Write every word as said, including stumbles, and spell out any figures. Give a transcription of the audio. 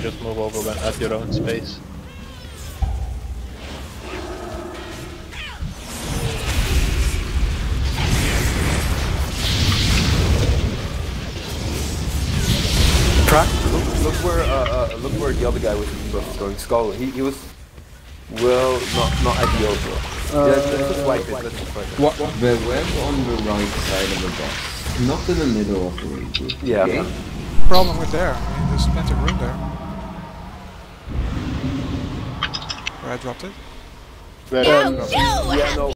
just move over when at your own space. Track. Look, look where uh, uh, look where the other guy was, was going. Skull. He he was well not not at the over. Uh, let's, let's just wipe it. Let's just wipe it. What? The web on the right side of the box, not in the middle of the ring. Yeah. Okay? Problem with there. I mean, there's plenty of room there. Where I dropped it. Where Um, yeah. No.